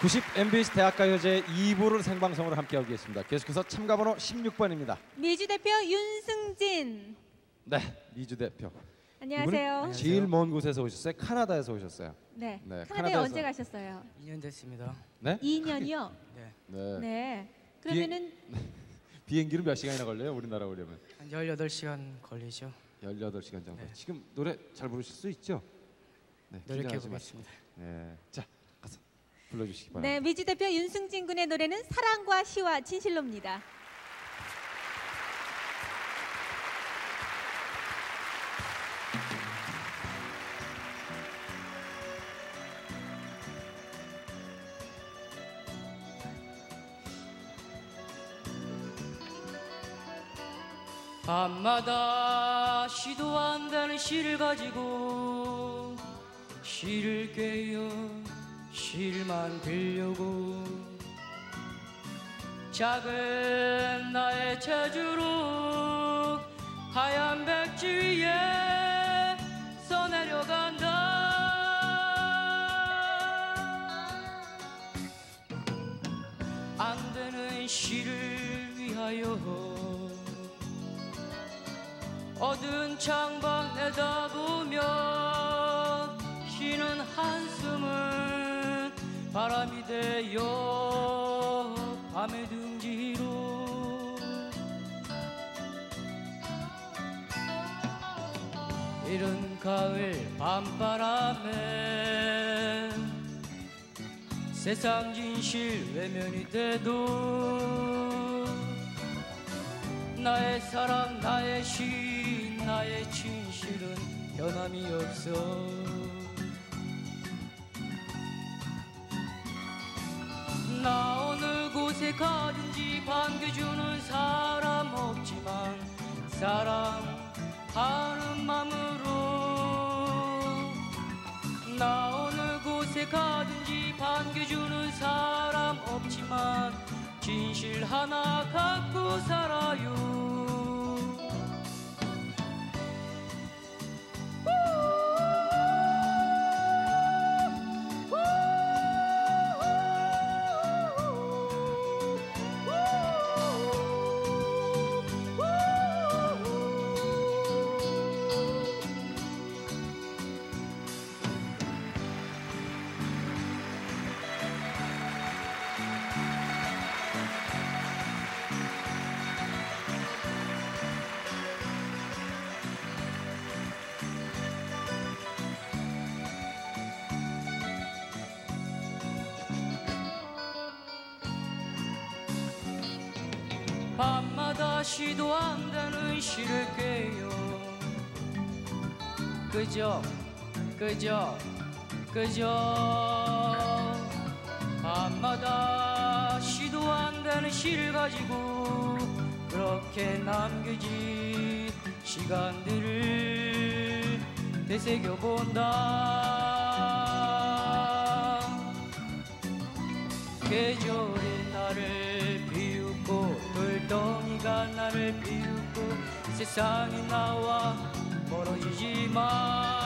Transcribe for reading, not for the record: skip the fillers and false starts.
90 MBC 대학가요제 2부를 생방송으로 함께하고 계십니다. 계속해서 참가번호 16번입니다. 미주 대표 윤승진. 네, 미주 대표. 안녕하세요. 제일 먼 곳에서 오셨어요? 카나다에서 오셨어요? 네. 네, 카나다에 카나다에서. 언제 가셨어요? 2년 됐습니다. 네? 2년이요? 네. 네. 네. 그러면은 비행기로 몇 시간이나 걸려요? 우리나라 오려면? 한 18시간 걸리죠. 18시간 정도. 네. 지금 노래 잘 부르실 수 있죠? 네, 노력해 긴장하지 보겠습니다. 마시고. 네. 자, 가서 불러주시기 바랍니다. 네, 미주 대표 윤승진 군의 노래는 사랑과 시와 진실로입니다. 밤마다 시도 안 되는 시를 가지고 시를 꿰어 시를 들려고 작은 나의 체주로 하얀 백지 위에 써내려간다. 안 되는 시를 위하여 어두운 창밖 내다보며 쉬는 한숨은 바람이 되어 밤의 둥지로 이른 가을 밤바람에 세상 진실 외면이 돼도 나의 사랑 나의 시 나의 진실은 변함이 없어. 나 어느 곳에 가든지 반겨주는 사람 없지만 사랑하는 맘으로 나 어느 곳에 가든지 반겨주는 사람 없지만 진실 하나 갖고 살아요. 밤마다 시도 안 되는 시를 꿰요. 그저 밤마다 시도 안 되는 시를 가지고 그렇게 남겨진 시간들을 되새겨본다. 계절이 나를 비웃고 돌덩이가 나를 비웃고 세상이 나와 멀어지지만